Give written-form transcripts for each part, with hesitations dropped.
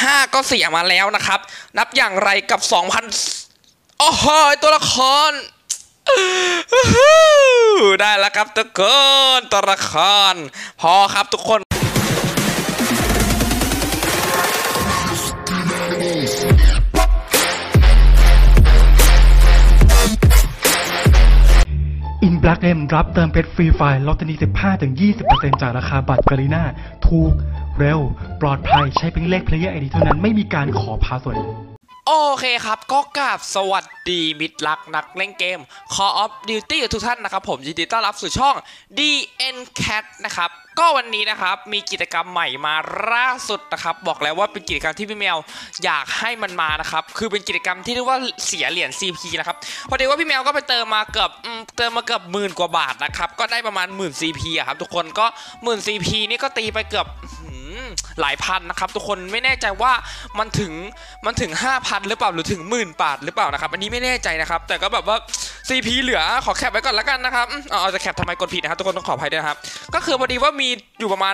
5ก็เสียมาแล้วนะครับนับอย่างไรกับ 2,000โอ้โหตัวละครได้แล้วครับทุกคนตัวละครพอครับทุกคน Black M รับเติมเพชรฟรีไฟล์ลดทันที 15-20% จากราคาบัตรกาลิน่าถูกเร็วปลอดภัยใช้เป็นเลข Player ID เท่านั้นไม่มีการขอพาสเวิร์ดโอเคครับก็กราบสวัสดีมิตรรักนักเล่นเกม Call of Duty ทุกท่านนะครับผมยินดีต้อนรับสู่ช่อง DNCat นะครับก็วันนี้นะครับมีกิจกรรมใหม่มาล่าสุดนะครับบอกแล้วว่าเป็นกิจกรรมที่พี่แมวอยากให้มันมานะครับคือเป็นกิจกรรมที่เรียกว่าเสียเหรียญ CP นะครับพอดีว่าพี่แมวก็ไปเติมมาเกือบหมื่นกว่าบาทนะครับก็ได้ประมาณหมื่น CP อะครับทุกคนก็หมื่น CP นี่ก็ตีไปเกือบหลายพันนะครับทุกคนไม่แน่ใจว่ามันถึง 5,000 หรือเปล่าหรือถึง10,000 บาทหรือเปล่านะครับอันนี้ไม่แน่ใจนะครับแต่ก็แบบว่า CP เหลือขอแคปไว้ก่อนแล้วกันนะครับเอาจะแคปทำไมกดผิดนะครับทุกคนต้องขออภัยด้วยนะครับก็คือพอดีว่ามีอยู่ประมาณ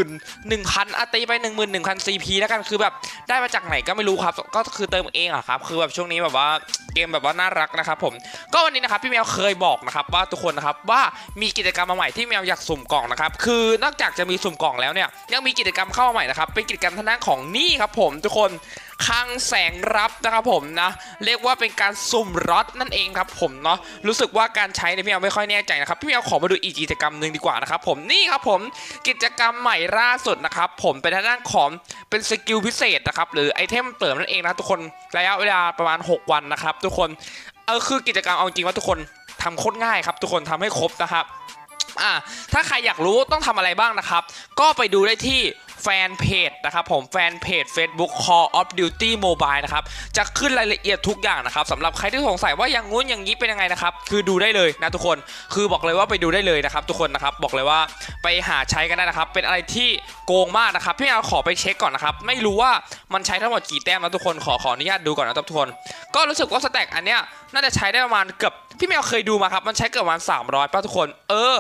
11,000 ตีไป 11,000 CP แล้วกันคือแบบได้มาจากไหนก็ไม่รู้ครับก็คือเติมเองอะครับคือแบบช่วงนี้แบบว่าเกมแบบว่าน่ารักนะครับผมก็วันนี้นะครับพี่แมวเคยบอกนะครับว่าทุกคนนะครับว่ามีกิจกรรมมาใหม่ที่แมวอยากสุ่มกล่องนะครับคือนอกจากจะมีสุ่มกล่องแล้วเนี่ยยังมีกิจกรรมเข้ามาใหม่นะครับเป็นกิจกรรมทางด้านของนี่ครับผมทุกคนคลังแสงรับนะครับผมนะเรียกว่าเป็นการสุ่มรถนั่นเองครับผมเนาะรู้สึกว่าการใช้เนี่ยพี่แมวไม่ค่อยแน่ใจนะครับพี่แมวขอมาดูอีกกิจกรรมหนึ่งดีกว่านะครับผมนี่ครับผมกิจกรรมใหม่ล่าสุดนะครับผมเป็นทางด้านของเป็นสกิลพิเศษนะครับหรือไอเทมเติมนั่นเองนะทุกคนระยะเวลาประมาณ6 วันนะครับทุกคนคือกิจกรรมเอาจริงว่าทุกคนทำโคตรง่ายครับทุกคนทำให้ครบนะครับถ้าใครอยากรู้ต้องทำอะไรบ้างนะครับก็ไปดูได้ที่แฟนเพจนะครับผมแฟนเพจ Facebook Call of Duty Mobile นะครับจะขึ้นรายละเอียดทุกอย่างนะครับสำหรับใครที่สงสัยว่าอย่างงู้นอย่างนี้เป็นยังไงนะครับคือดูได้เลยนะทุกคนคือบอกเลยว่าไปดูได้เลยนะครับทุกคนนะครับบอกเลยว่าไปหาใช้กันได้นะครับเป็นอะไรที่โกงมากนะครับพี่เอาขอไปเช็คก่อนนะครับไม่รู้ว่ามันใช้ทั้งหมดกี่แต้มนะทุกคนขออนุญาตดูก่อนนะทุกคนก็รู้สึกว่าสแต็กอันเนี้ยน่าจะใช้ได้ประมาณเกือบพี่แมวเคยดูมาครับมันใช้เกือบประมาณ300ป่ะทุกคน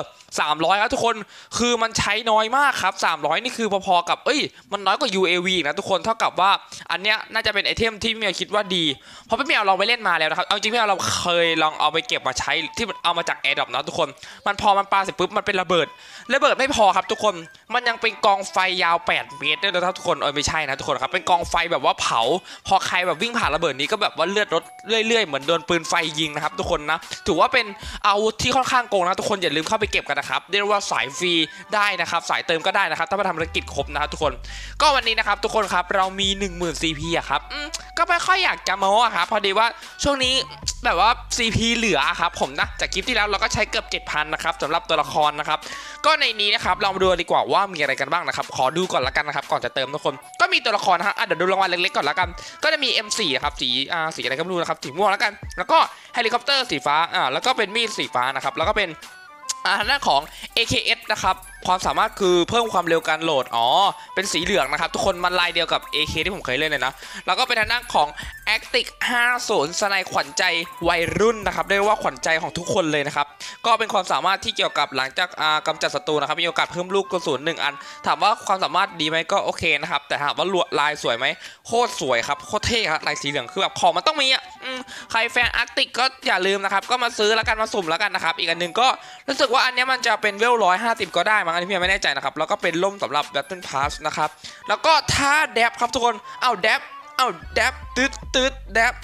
300ครับทุกคนคือมันใช้น้อยมากครับ300นี่คือพอๆกับมันน้อยกว่า UAV นะทุกคนเท่ากับว่าอันเนี้ยน่าจะเป็นไอเทมที่พี่แมวคิดว่าดีเพราะพี่แมวลองไปเล่นมาแล้วนะครับเอาจริงพี่แมวเราเคยลองเอาไปเก็บมาใช้ที่เอามาจาก Airdrop นะทุกคนมันพอมันปาเสร็จปุ๊บมันเป็นระเบิดไม่พอครับทุกคนมันยังเป็นกองไฟยาว8 เมตรด้วยนะครับทุกคนไม่ใช่นะทุกคนครับเป็นกองไฟแบบว่าเผาพอใครแบบวิ่งผ่านระเบิดนี้ก็แบบว่าเลือดลดเรื่อยๆเหมือนโดนปืนไฟยิงนะครับทุกคนนะถือว่าเป็นอาวุธที่ค่อนข้างโกงนะทุกคนอย่าลืมเข้าไปเก็บกันนะครับเรียกว่าสายฟรีได้นะครับสายเติมก็ได้นะครับถ้ามาทำภารกิจครบนะครับทุกคนก็วันนี้นะครับทุกคนครับเรามี 10,000 CP อะครับก็ไม่ค่อยอยากจะโม้อะครับพอดีว่าช่วงนี้แบบว่า CP เหลือครับผมนะจากคลิปที่แล้วเราก็ใช้เกือบ 7,000 นะครับสำหรับตัวละครนะครับก็ในนี้นะครับเรามาดูดีกว่าว่ามีอะไรกันบ้างนะครับขอดูก่อนละกันนะครับก่อนจะเติมทุกคนก็มีตัวละครนะฮะเดี๋ยวดูรางวัลเล็กๆก่อนละกันก็จะมี M4 ครับสีอะไรก็ไม่รู้นะครับสีม่วงแล้วกันแล้วก็เฮลิคอปเตอร์สีฟ้าแล้วก็เป็นมีดสีฟ้านะครับแล้วก็เป็นทางด้านของ AKS นะครับความสามารถคือเพิ่มความเร็วการโหลดเป็นสีเหลืองนะครับทุกคนมันลายเดียวกับ AK ที่ผมเคยเล่นเลยนะแล้วก็เป็นทางด้านของ Actic 50 สไนขวัญใจวัยรุ่นนะครับเรียกว่าขวัญใจของทุกคนเลยนะครับก็เป็นความสามารถที่เกี่ยวกับหลังจากกำจัดศัตรูนะครับมีโอกาสเพิ่มลูกกระสุน1 อันถามว่าความสามารถดีไหมก็โอเคนะครับแต่ถามว่าลายสวยไหมโคตรสวยครับโคตรเท่ครับลายสีเหลืองคือแบบของมันต้องมีใครแฟน Arctic ก็อย่าลืมนะครับก็มาซื้อแล้วกันมาสุ่มแล้วกันนะครับอีกอันนึงก็รู้สึกว่าอันนี้มันจะเป็นเวล150ก็ได้มั้งอันนี้พี่ไม่แน่ใจนะครับแล้วก็เป็นล่มสำหรับ Battle Pass นะครับแล้วก็ท่าแดบครับทุกคนแดบตืดแดบ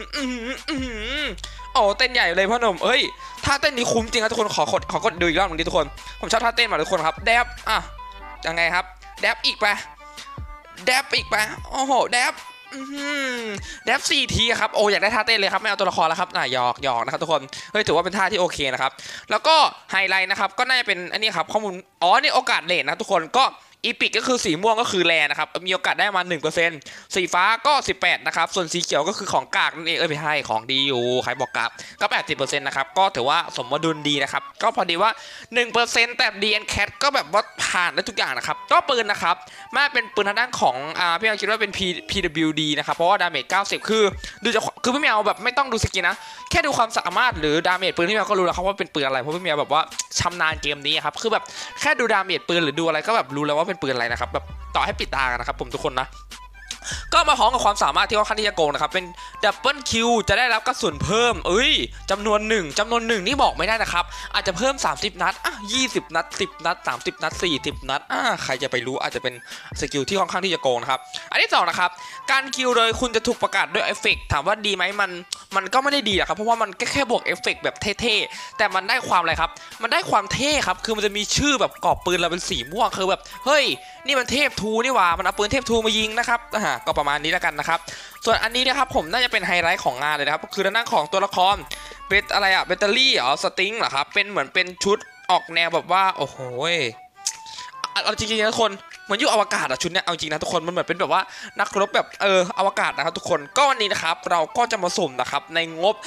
เต้นใหญ่เลยพ่อหนุ่มท่าเต้นนี้คุ้มจริงครับทุกคนขอกดดูอีกรอบนึงดิทุกคนผมชอบท่าเต้นมากทุกคนครับแดบยังไงครับแดบอีกไปโอ้โหแดบ4 ทีครับอยากได้ท่าเต้นเลยครับไม่เอาตัวละครแล้วครับหยอกนะครับทุกคนถือว่าเป็นท่าที่โอเคนะครับแล้วก็ไฮไลท์นะครับก็น่าจะเป็นอันนี้ครับข้อมูลนี่โอกาสเลทนะทุกคนก็อีพิกก็คือสีม่วงก็คือแรนะครับมีโอกาสได้มา 1% สีฟ้าก็18นะครับส่วนสีเขียวก็คือของกากนั่นเองไม่ใช่ของดีอยู่ใครบอกกากก็ 80% นะครับก็ถือว่าสมดุลดีนะครับก็พอดีว่า 1% แต่ DNCat ก็แบบว่าผ่านได้ทุกอย่างนะครับก็ปืนนะครับมาเป็นปืนทางด้านของพี่เอาคิดว่าเป็น PWD นะครับเพราะว่าดาเมจ90คือดูจะคือพี่แมวแบบไม่ต้องดูสกินนะแค่ดูความสามารถหรือดาเมจปืนพี่แมวก็รู้แล้วครับว่าเป็นปืนอะไรเพราะพี่แมวแบบว่าชำนาญเกมนี้ครับคือแบบแค่ดูดาเมจปืนหรือดูอะไรก็แบบรู้แล้วว่าเป็นปืนอะไรนะครับแบบต่อให้ปิดตากันนะครับผมทุกคนนะก็มาพร้อมกับความสามารถที่ค่อนข้างที่จะโกงนะครับเป็นดับเบิลคิวจะได้รับกระสุนเพิ่มจำนวนหนึ่งนี่บอกไม่ได้นะครับอาจจะเพิ่ม30นัด20นัด10นัด30นัด40นัดใครจะไปรู้อาจจะเป็นสกิลที่ค่อนข้างที่จะโกงนะครับอันที่2นะครับการคิวเลยคุณจะถูกประกาศด้วยเอฟเฟกต์ถามว่าดีไหมมันก็ไม่ได้ดีครับเพราะว่ามันแค่บวกเอฟเฟกต์แบบเท่ๆแต่มันได้ความอะไรครับมันได้ความเท่ครับคือมันจะมีชื่อแบบกรอบปืนเราเป็นสีม่วงคือแบบเฮ้ยนี่มันเทพทูนี่หว่ามันเอาปืนเทพทูมายิงนะครับก็ประมาณนี้แล้วกันนะครับส่วนอันนี้นะครับผมน่าจะเป็นไฮไลท์ของงานเลยนะครับคือด้านหน้าของตัวละครเป็นอะไรแบตเตอรี่สติงเหรอครับเป็นเหมือนเป็นชุดออกแนวแบบว่าโอ้โหเอาจริงๆนะทุกคนเหมือนอยู่อวกาศชุดเนี้ยเอาจริงนะทุกคนมันเหมือนเป็นแบบว่านักรบแบบอวกาศนะครับทุกคนก็วันนี้นะครับเราก็จะมาสุ่มนะครับในงบ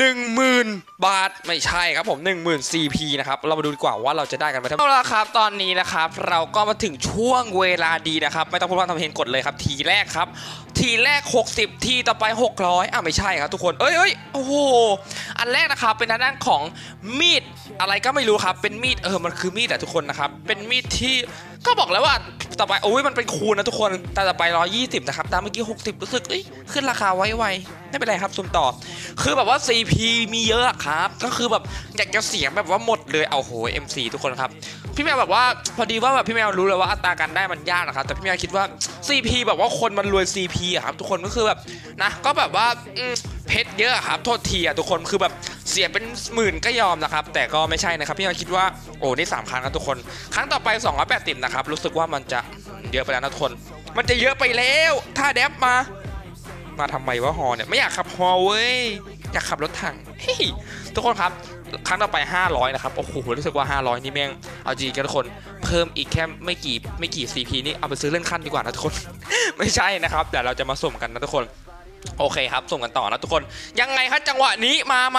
10,000 บาทไม่ใช่ครับผม10,000 CP นะครับเรามาดูดีกว่าว่าเราจะได้กันไหมเอาละครับตอนนี้นะครับเราก็มาถึงช่วงเวลาดีนะครับไม่ต้องพูดว่าทำเพลงกดเลยครับทีแรกครับทีแรก60ทีต่อไป600ไม่ใช่ครับทุกคนโอ้โหอันแรกนะครับเป็นด้านของมีดอะไรก็ไม่รู้ครับเป็นมีดมันคือมีดทุกคนนะครับเป็นมีดที่ก็บอกแล้วว่าต่อไปมันเป็นคูณนะทุกคนแต่ต่อไป120นะครับตามเมื่อกี้60รู้สึกขึ้นราคาไวๆไม่เป็นไรครับสุ่มต่อคือแบบว่า CP มีเยอะครับก็คือแบบอยากจะเสียแบบว่าหมดเลยเอาโห MC ทุกคนครับพี่แมวแบบว่าพอดีว่าแบบพี่แมวรู้เลยว่าอัตราการได้มันยากนะครับแต่พี่แมวคิดว่า CP แบบว่าคนมันรวย CP ครับทุกคนก็คือแบบนะก็แบบว่าเพชรเยอะครับโทษทีทุกคนคือแบบเสียเป็นหมื่นก็ยอมนะครับแต่ก็ไม่ใช่นะครับพี่แมวคิดว่านี่3ครั้งครับทุกคนครั้งต่อไป280นะครับรู้สึกว่ามันจะเยอะไปแล้วนะทุกคนมันจะเยอะไปแล้วถ้าแดฟมาทำไมวะฮอเนี่ยไม่อยากขับฮอเว้ยอยากขับรถถังทุกคนครับครั้งต่อไป500นะครับโอ้โหรู้สึกว่า500นี่แม่งเอาจริงกันทุกคนเพิ่มอีกแค่ไม่กี่ CP นี่เอาไปซื้อเลื่อนขั้นดีกว่านะทุกคน ไม่ใช่นะครับเดี๋ยวเราจะมาสุ่มกันนะทุกคนโอเคครับสุ่มกันต่อนะทุกคนยังไงครับจังหวะนี้มาไหม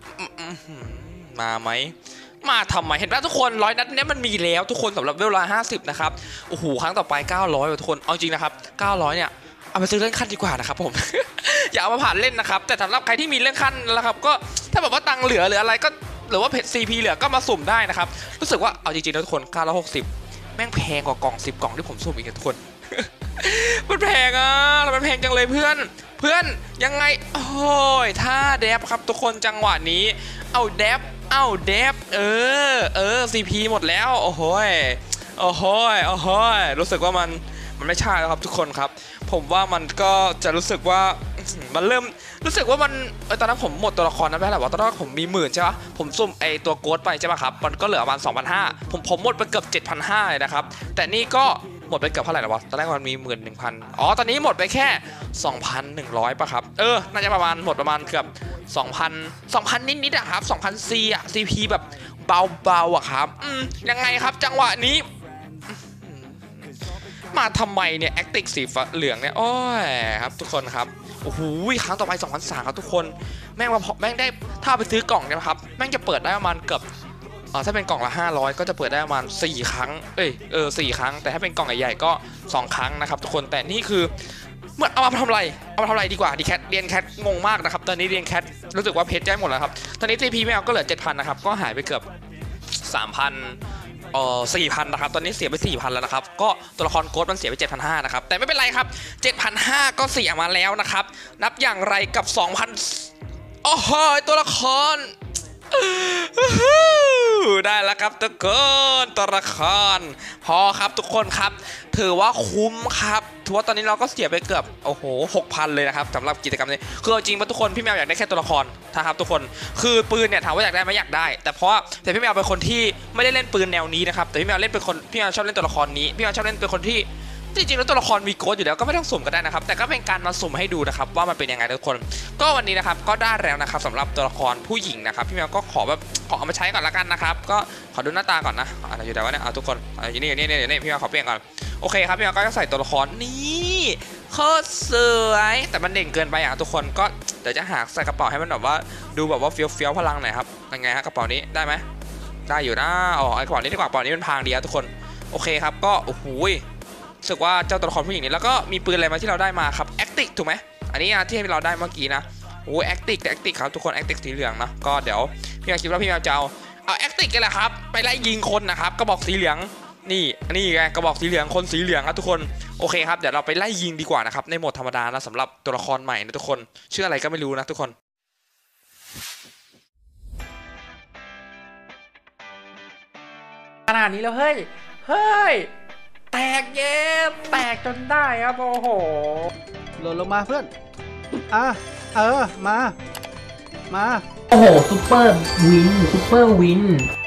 มาทำไมเห็นไหมทุกคน100นัดนี้มันมีแล้วทุกคนสำหรับเวลา50นะครับโอ้โหครั้งต่อไป900ทุกคนเอาจริงนะครับ900เนี่ยเอาไปซื้อเลื่อนขั้นดีกว่านะครับผม อย่าเอามาผ่านเล่นนะครับแต่สำหรับใครที่มีเลื่อนขั้นแล้วครับก็ถ้าแบบว่าตังเหลือหรืออะไรก็หรือว่าเพจ CP เหลือก็มาสุ่มได้นะครับรู้สึกว่าเอาจริงๆนะทุกคน960แม่งแพงกว่ากล่อง10กล่องที่ผมสุ่มอีกทุกคน มันแพงแล้วมันแพงจังเลยเพื่อนยังไงโอ้ยถ้าแดฟครับทุกคนจังหวะนี้เอาแดฟCP หมดแล้วโอ้โหรู้สึกว่ามันไม่ใช่แล้วครับทุกคนครับผมว่ามันก็จะรู้สึกว่ามันเริ่มรู้สึกว่ามันตอนนั้นผมหมดตัวละครนั้นไปแล้วว่าตอนนั้นผมมี10,000ใช่ปะผมซุ่มตัวโกดไปใช่ปะครับมันก็เหลือประมาณ 2,500 ผมหมดไปเกือบ 7,500 เลยนะครับแต่นี่ก็หมดไปเกือบเท่าไหร่แล้ววะตอนแรกมันมี 11,000ตอนนี้หมดไปแค่ 2,100 ป่ะครับน่าจะประมาณหมดประมาณเกือบ 2,000 นิดๆครับ 2,400 CP แบบเบาๆครับยังไงครับจังหวะนี้มาทำไมเนี่ยแอคติกสีเหลืองเนี่ยโอ้ยครับทุกคนครับโอ้โหครั้งต่อไป2,300ครับทุกคนแม่งได้ถ้าไปซื้อกล่องเนี่ยครับแม่งจะเปิดได้ประมาณเกือบถ้าเป็นกล่องละ500ก็จะเปิดได้ประมาณ4ครั้ง4ครั้งแต่ถ้าเป็นกล่องใหญ่ๆก็2ครั้งนะครับทุกคนแต่นี่คือเมื่อเอามาทำอะไรดีกว่าดีแคทเรียนแคทงงมากนะครับตอนนี้เรียนแคทรู้สึกว่าเพชรได้หมดแล้วครับตอนนี้ CP ไม่เอาก็เหลือ 7,000 นะครับก็หายไปเกือบ 3,000 4,000 นะครับตอนนี้เสียไป 4,000 แล้วนะครับก็ตัวละครโกดมันเสียไป 7,500 นะครับแต่ไม่เป็นไรครับ 7,500 ก็เสียมาแล้วนะครับนับอย่างไรกับ 2,000 โอ้โหตัวละครได้แล้วครับทุกคนตัวละครพอครับทุกคนครับถือว่าคุ้มครับถือว่าตอนนี้เราก็เสียไปเกือบ6,000 เลยนะครับสำหรับกิจกรรมนี้คือจริงๆทุกคนพี่แมวอยากได้แค่ตัวละครนะครับทุกคนคือปืนเนี่ยถามว่าอยากได้ไหมอยากได้แต่พี่แมวเป็นคนที่ไม่ได้เล่นปืนแนวนี้นะครับแต่พี่แมวชอบเล่นตัวละครนี้พี่แมวชอบเล่นเป็นคนที่จริงๆแล้วตัวละครมีโกดอยู่แล้วก็ไม่ต้องสุ่มก็ได้นะครับแต่ก็เป็นการมาสุ่มให้ดูนะครับว่ามันเป็นยังไงทุกคนก็วันนี้นะครับก็ได้แล้วนะครับสำหรับตัวละครผู้หญิงนะครับพี่แมวก็ขอเอามาใช้ก่อนละกันนะครับก็ขอดูหน้าตาก่อนนะอะไรอยู่แต่ว่าเนี่ยทุกคนนี่พี่แมวขอเปลี่ยนก่อนโอเคครับพี่แมวก็จะใส่ตัวละครนี่โคตรสวยแต่มันเด่นเกินไปทุกคนก็เดี๋ยวจะหาใส่กระเป๋าให้มันแบบว่าดูแบบว่าเฟี้ยวพลังหน่อยครับยังไงฮะกระเป๋านี้ได้ไหมได้อยู่นะไอ้กระเป๋านี้ดีกว่า กระเป๋านี้มันพังดีทุกคนโอเคครับก็โอ้โหรู้สึกว่าเจ้าตัวละครผู้หญิงนี้แล้วก็มีปืนอะไรมาที่เราได้มาครับแอคติกถูกไหมอันนี้ที่เราได้เมื่อกี้นะโอ้แอคติกครับทุกคนแอคติกสีเหลืองนะก็เดี๋ยวพี่แมวคิดว่าพี่แมวจะเอาแอคติกกันแหละครับไปไล่ยิงคนนะครับกระบอกสีเหลืองนี่ไงกระบอกสีเหลืองคนสีเหลืองครับทุกคนโอเคครับเดี๋ยวเราไปไล่ยิงดีกว่านะครับในโหมดธรรมดานะสำหรับตัวละครใหม่นะทุกคนชื่ออะไรก็ไม่รู้นะทุกคนขนาดนี้แล้วเฮ้ยแตกเย้แตกจนได้ครับโอ้โหหล่นลงมาเพื่อนมาโอ้โหซุปเปอร์วิน